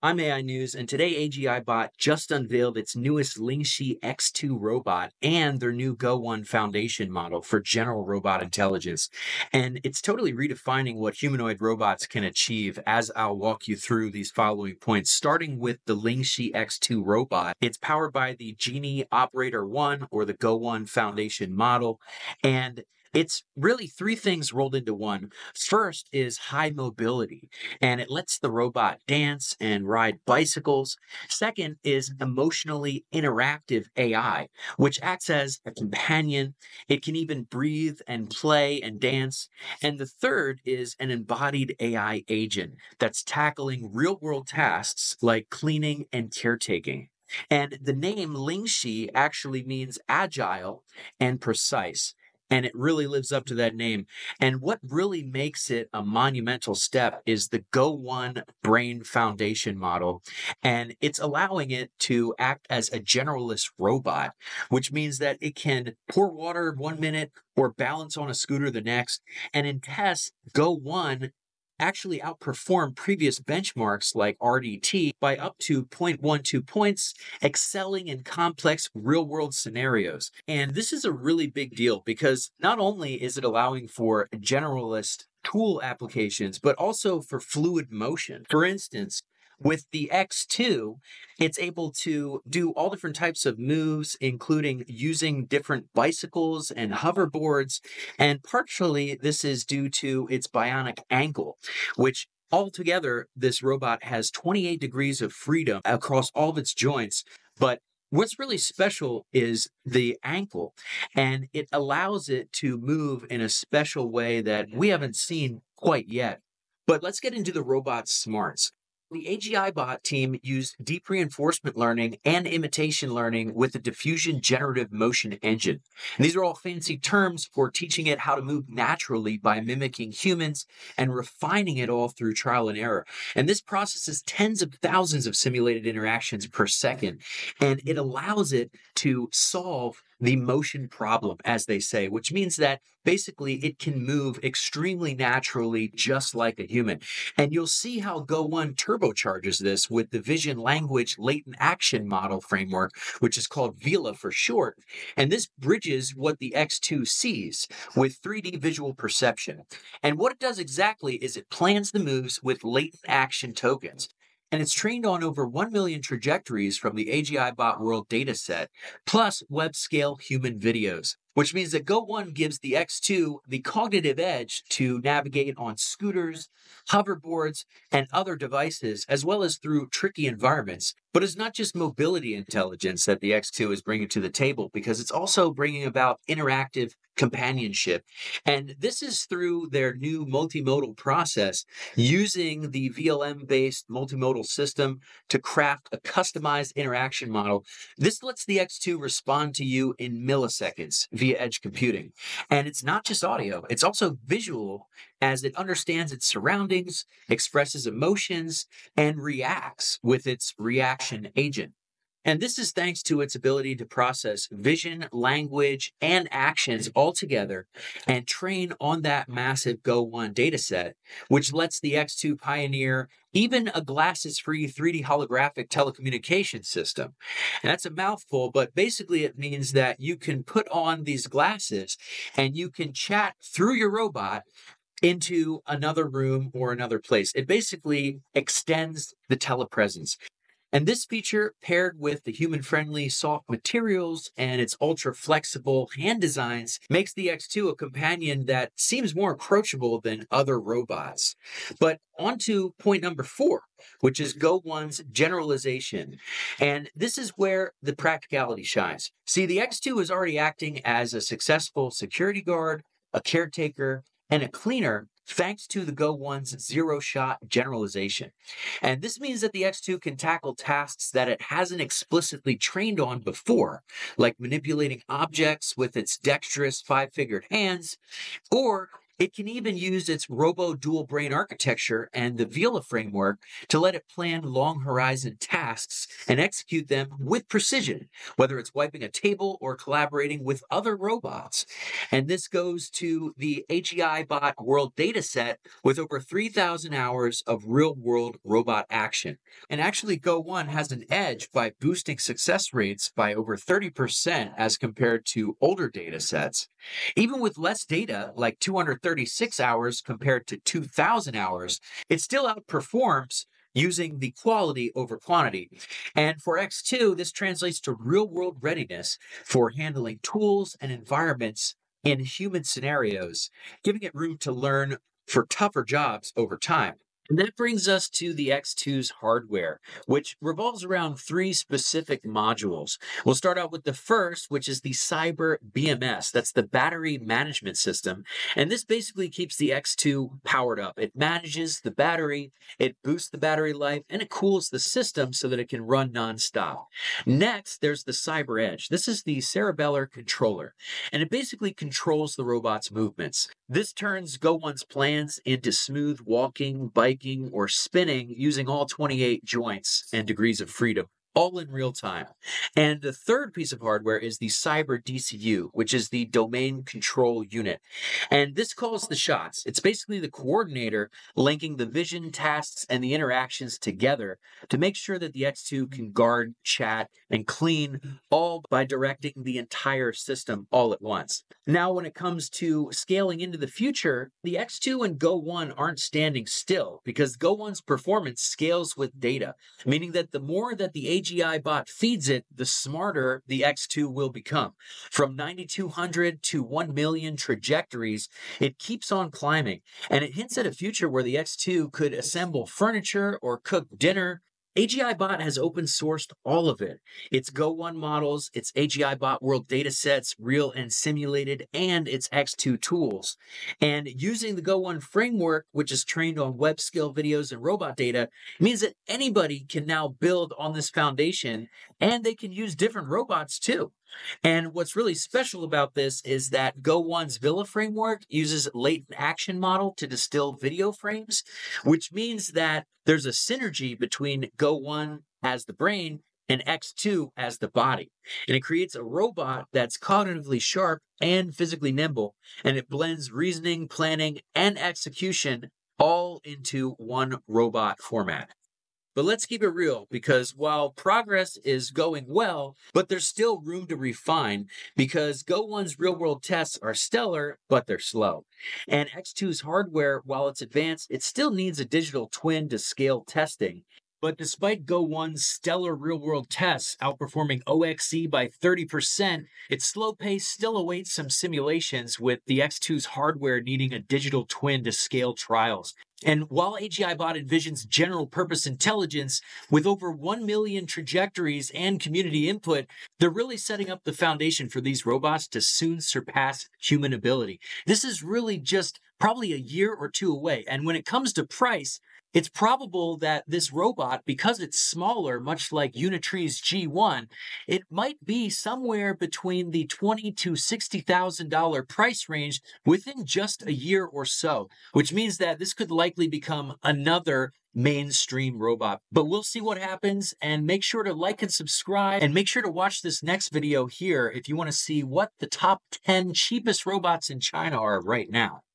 I'm AI News, and today AGIBot just unveiled its newest Lingxi X2 robot and their new GO-1 foundation model for general robot intelligence. And it's totally redefining what humanoid robots can achieve, as I'll walk you through these following points. Starting with the Lingxi X2 robot, it's powered by the Genie Operator 1 or the GO-1 foundation model, and it's really three things rolled into one. First is high mobility, and it lets the robot dance and ride bicycles. Second is emotionally interactive AI, which acts as a companion. It can even breathe and play and dance. And the third is an embodied AI agent that's tackling real world tasks like cleaning and caretaking. And the name Lingxi actually means agile and precise. And it really lives up to that name. And what really makes it a monumental step is the GO-1 brain foundation model. And it's allowing it to act as a generalist robot, which means that it can pour water 1 minute or balance on a scooter the next. And in tests, GO-1 actually outperformed previous benchmarks like RDT by up to 0.12 points, excelling in complex real world scenarios. And this is a really big deal because not only is it allowing for generalist tool applications, but also for fluid motion. For instance, with the X2, it's able to do all different types of moves, including using different bicycles and hoverboards. And partially, this is due to its bionic ankle, which altogether, this robot has 28 degrees of freedom across all of its joints. But what's really special is the ankle, and it allows it to move in a special way that we haven't seen quite yet. But let's get into the robot's smarts. The AGIBot team used deep reinforcement learning and imitation learning with the diffusion generative motion engine. And these are all fancy terms for teaching it how to move naturally by mimicking humans and refining it all through trial and error. And this processes tens of thousands of simulated interactions per second, and it allows it to solve the motion problem, as they say, which means that basically it can move extremely naturally, just like a human. And you'll see how GO-1 turbocharges this with the vision language latent action model framework, which is called VILA for short. And this bridges what the X2 sees with 3D visual perception. And what it does exactly is it plans the moves with latent action tokens. And it's trained on over 1 million trajectories from the AGIBot World dataset, plus web-scale human videos, which means that GO-1 gives the X2 the cognitive edge to navigate on scooters, hoverboards, and other devices, as well as through tricky environments. But it's not just mobility intelligence that the X2 is bringing to the table, because it's also bringing about interactive companionship. And this is through their new multimodal process, using the VLM-based multimodal system to craft a customized interaction model. This lets the X2 respond to you in milliseconds via edge computing. And it's not just audio, it's also visual, as it understands its surroundings, expresses emotions, and reacts with its reaction agent. And this is thanks to its ability to process vision, language, and actions all together and train on that massive GO-1 dataset, which lets the X2 pioneer even a glasses-free 3D holographic telecommunication system. And that's a mouthful, but basically it means that you can put on these glasses and you can chat through your robot into another room or another place. It basically extends the telepresence. And this feature, paired with the human-friendly soft materials and its ultra-flexible hand designs, makes the X2 a companion that seems more approachable than other robots. But on to point number 4, which is GO-1's generalization. And this is where the practicality shines. See, the X2 is already acting as a successful security guard, a caretaker, and a cleaner, thanks to the GO-1's zero-shot generalization. And this means that the X2 can tackle tasks that it hasn't explicitly trained on before, like manipulating objects with its dexterous 5-fingered hands, or It can even use its robo dual brain architecture and the Vila framework to let it plan long horizon tasks and execute them with precision, whether it's wiping a table or collaborating with other robots. And this goes to the AGIBot world dataset with over 3,000 hours of real world robot action. And actually, Go-1 has an edge by boosting success rates by over 30% as compared to older data sets. Even with less data, like 236 hours compared to 2,000 hours, it still outperforms using the quality over quantity. And for X2, this translates to real world readiness for handling tools and environments in human scenarios, giving it room to learn for tougher jobs over time. And that brings us to the X2's hardware, which revolves around three specific modules. We'll start out with the first, which is the Xyber BMS. That's the battery management system. And this basically keeps the X2 powered up. It manages the battery, it boosts the battery life, and it cools the system so that it can run nonstop. Next, there's the Cyber Edge. This is the cerebellar controller, and it basically controls the robot's movements. This turns Go-1's plans into smooth walking, biking, or spinning using all 28 joints and degrees of freedom, all in real time. And the third piece of hardware is the Cyber DCU, which is the domain control unit. And this calls the shots. It's basically the coordinator linking the vision, tasks, and the interactions together to make sure that the X2 can guard, chat, and clean, all by directing the entire system all at once. Now, when it comes to scaling into the future, the X2 and Go-1 aren't standing still because Go-1's performance scales with data, meaning that the more that the AGIBot feeds it, the smarter the X2 will become. From 9,200 to 1 million trajectories, it keeps on climbing, and it hints at a future where the X2 could assemble furniture or cook dinner. AGIBot has open sourced all of it. Its Go-1 models, its AGIBot world datasets, real and simulated, and its X2 tools. And using the Go-1 framework, which is trained on web scale videos and robot data, means that anybody can now build on this foundation, and they can use different robots too. And what's really special about this is that Go-1's Vila framework uses latent action model to distill video frames, which means that there's a synergy between Go-1 as the brain and X2 as the body. And it creates a robot that's cognitively sharp and physically nimble, and it blends reasoning, planning, and execution all into one robot format. But let's keep it real, because while progress is going well, but there's still room to refine, because Go-1's real-world tests are stellar, but they're slow. And X2's hardware, while it's advanced, it still needs a digital twin to scale testing. But despite Go-1's stellar real-world tests outperforming OXE by 30%, its slow pace still awaits some simulations, with the X2's hardware needing a digital twin to scale trials. And while AGIBot envisions general purpose intelligence with over 1 million trajectories and community input, they're really setting up the foundation for these robots to soon surpass human ability. This is really just probably a year or two away. And when it comes to price, it's probable that this robot, because it's smaller, much like Unitree's G1, it might be somewhere between the $20,000 to $60,000 price range within just a year or so, which means that this could likely become another mainstream robot. But we'll see what happens, and make sure to like and subscribe, and make sure to watch this next video here if you want to see what the top 10 cheapest robots in China are right now.